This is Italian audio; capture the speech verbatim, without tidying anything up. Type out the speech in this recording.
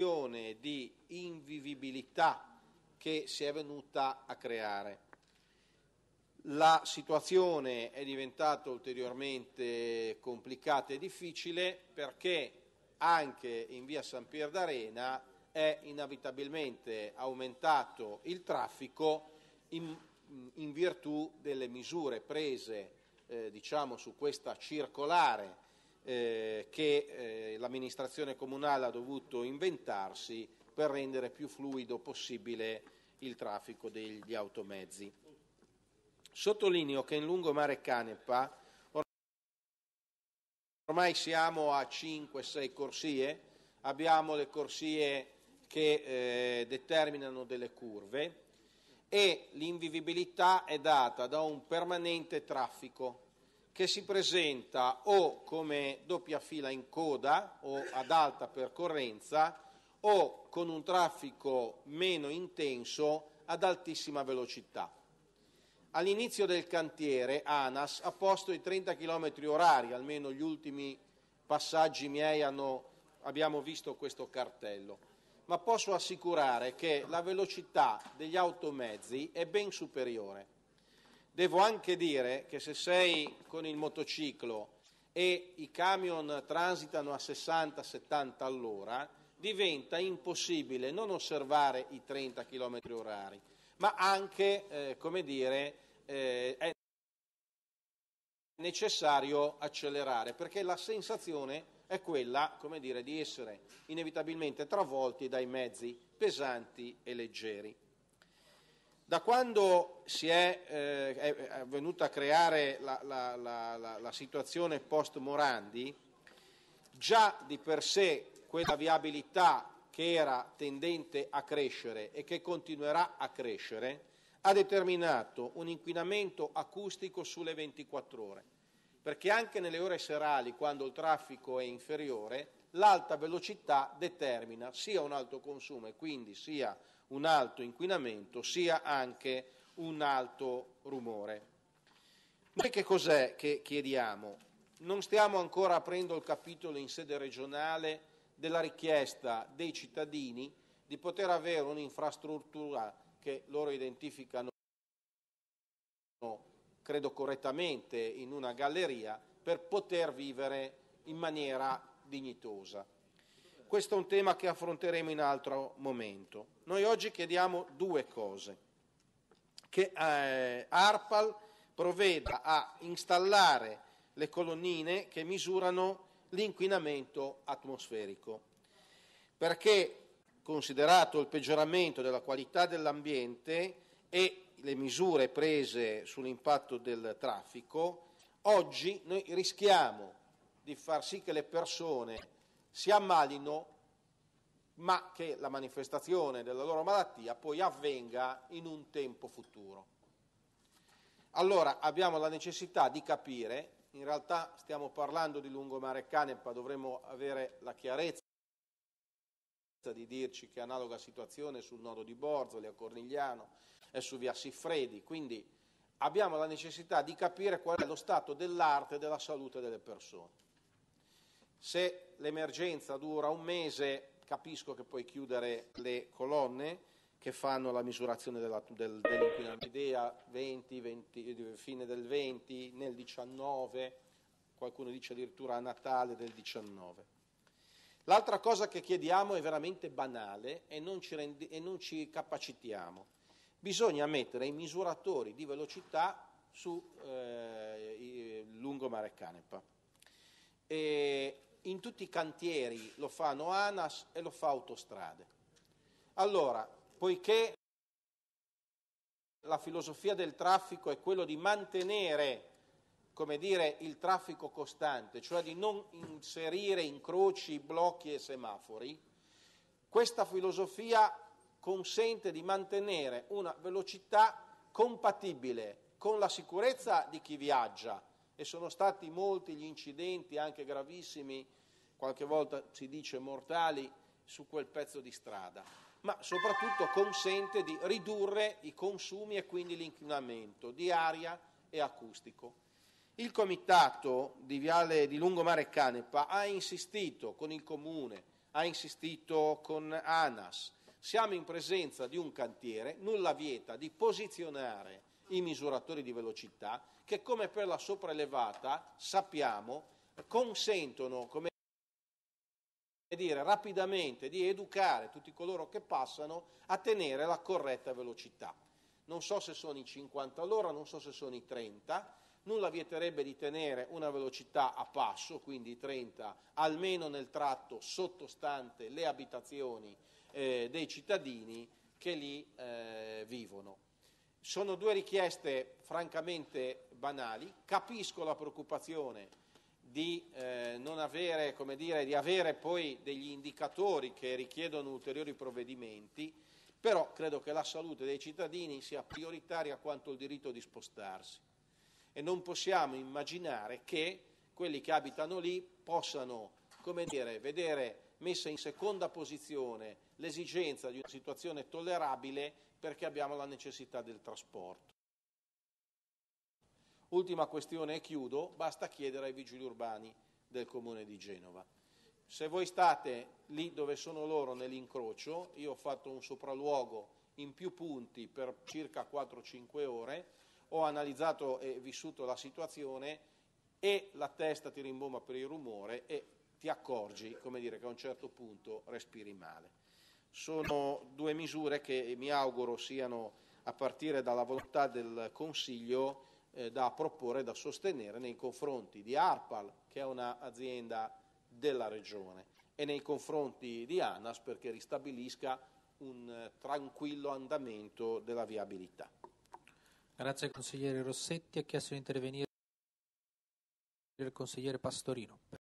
di invivibilità che si è venuta a creare. La situazione è diventata ulteriormente complicata e difficile perché anche in via San Pier d'Arena è inevitabilmente aumentato il traffico in, in virtù delle misure prese eh, diciamo, su questa circolare eh, che eh, l'amministrazione comunale ha dovuto inventarsi per rendere più fluido possibile il traffico degli automezzi. Sottolineo che in lungomare Canepa ormai siamo a cinque sei corsie, abbiamo le corsie che eh, determinano delle curve e l'invivibilità è data da un permanente traffico che si presenta o come doppia fila in coda o ad alta percorrenza o con un traffico meno intenso ad altissima velocità. All'inizio del cantiere ANAS ha posto i trenta chilometri orari, almeno gli ultimi passaggi miei hanno, abbiamo visto questo cartello, ma posso assicurare che la velocità degli automezzi è ben superiore. Devo anche dire che se sei con il motociclo e i camion transitano a sessanta settanta all'ora, diventa impossibile non osservare i trenta chilometri orari, ma anche, eh, come dire, eh, è necessario accelerare, perché la sensazione è quella, come dire, di essere inevitabilmente travolti dai mezzi pesanti e leggeri. Da quando si è, eh, è venuta a creare la, la, la, la, la situazione post Morandi, già di per sé quella viabilità che era tendente a crescere e che continuerà a crescere ha determinato un inquinamento acustico sulle ventiquattro ore, perché anche nelle ore serali, quando il traffico è inferiore, l'alta velocità determina sia un alto consumo e quindi sia un alto inquinamento, sia anche un alto rumore. Noi che cos'è che chiediamo? Non stiamo ancora aprendo il capitolo in sede regionale della richiesta dei cittadini di poter avere un'infrastruttura che loro identificano, credo correttamente, in una galleria per poter vivere in maniera dignitosa. Questo è un tema che affronteremo in altro momento. Noi oggi chiediamo due cose: che eh, ARPAL provveda a installare le colonnine che misurano l'inquinamento atmosferico, perché, considerato il peggioramento della qualità dell'ambiente e le misure prese sull'impatto del traffico, oggi noi rischiamo di far sì che le persone si ammalino, ma che la manifestazione della loro malattia poi avvenga in un tempo futuro. Allora abbiamo la necessità di capire, in realtà stiamo parlando di lungomare Canepa, dovremmo avere la chiarezza di dirci che analoga situazione sul nodo di Borzoli, a Cornigliano e su via Siffredi, quindi abbiamo la necessità di capire qual è lo stato dell'arte e della salute delle persone. Se l'emergenza dura un mese, capisco che puoi chiudere le colonne che fanno la misurazione della, del, dell'inquinamento, idea venti, venti, fine del venti, nel diciannove, qualcuno dice addirittura a Natale del diciannove. L'altra cosa che chiediamo è veramente banale e non ci, rendi, e non ci capacitiamo. Bisogna mettere i misuratori di velocità su eh, lungomare Canepa. E in tutti i cantieri lo fanno ANAS e lo fa Autostrade. Allora, poiché la filosofia del traffico è quello di mantenere, come dire, il traffico costante, cioè di non inserire incroci, blocchi e semafori, questa filosofia consente di mantenere una velocità compatibile con la sicurezza di chi viaggia, e sono stati molti gli incidenti, anche gravissimi, qualche volta si dice mortali, su quel pezzo di strada, ma soprattutto consente di ridurre i consumi e quindi l'inquinamento di aria e acustico. Il comitato di Viale di Lungomare Canepa ha insistito con il Comune, ha insistito con ANAS. Siamo in presenza di un cantiere, nulla vieta di posizionare i misuratori di velocità che, come per la sopraelevata, sappiamo, consentono, come dire, rapidamente di educare tutti coloro che passano a tenere la corretta velocità. Non so se sono i cinquanta all'ora, non so se sono i trenta, nulla vieterebbe di tenere una velocità a passo, quindi trenta, almeno nel tratto sottostante le abitazioni eh, dei cittadini che lì eh, vivono. Sono due richieste francamente banali, capisco la preoccupazione di eh, non avere, come dire, di avere poi degli indicatori che richiedono ulteriori provvedimenti, però credo che la salute dei cittadini sia prioritaria quanto il diritto di spostarsi e non possiamo immaginare che quelli che abitano lì possano, come dire, vedere messa in seconda posizione l'esigenza di una situazione tollerabile perché abbiamo la necessità del trasporto. Ultima questione e chiudo, basta chiedere ai vigili urbani del Comune di Genova. Se voi state lì dove sono loro nell'incrocio, io ho fatto un sopralluogo in più punti per circa quattro cinque ore, ho analizzato e vissuto la situazione e la testa ti rimbomba per il rumore e ti accorgi, come dire, che a un certo punto respiri male. Sono due misure che mi auguro siano, a partire dalla volontà del Consiglio, eh, da proporre, da sostenere nei confronti di ARPAL, che è un'azienda della Regione, e nei confronti di ANAS perché ristabilisca un eh, tranquillo andamento della viabilità. Grazie al consigliere Rossetti. Ha chiesto di intervenire il consigliere Pastorino.